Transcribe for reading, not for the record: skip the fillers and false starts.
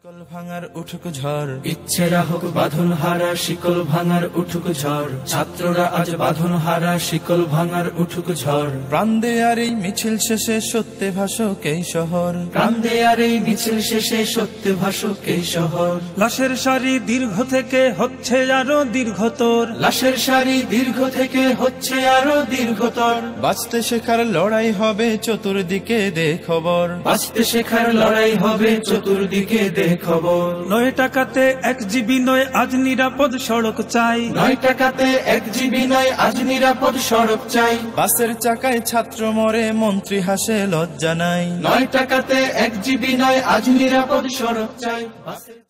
শিকল ভাঙার উঠুক ঝড়, ইচ্ছেরা হোক বাঁধন হারা, শিকল ভাঙার উঠুক ঝড়। ছাত্ররা আজ বাঁধন হারা, শিকল ভাঙার উঠুক ঝড়। প্রাণ দেয়ার এই মিছিল শেষে সত্যে ভাসুক এই শহর, প্রাণ দেয়ার এই মিছিল শেষে সত্যে ভাসুক এই শহর। লাশের সারি দীর্ঘ থেকে হচ্ছে আরো দীর্ঘতর, লাশের সারি দীর্ঘ থেকে হচ্ছে আরো দীর্ঘতর। বাঁচতে শেখার লড়াই হবে চতুর্দিকে দে খবর, বাঁচতে শেখার লড়াই হবে চতুর্দিকে দে খবর। 9 টাকাতে 1 জিবি নয়, আজ নিরাপদ সড়ক চাই। 9 টাকাতে 1 জিবি নয়, আজ নিরাপদ সড়ক চাই। বাসের চাকায় ছাত্র মরে মন্ত্রী হাসে লজ্জা নাই। 9 টাকাতে 1 জিবি নয়, আজ নিরাপদ সড়ক চাই।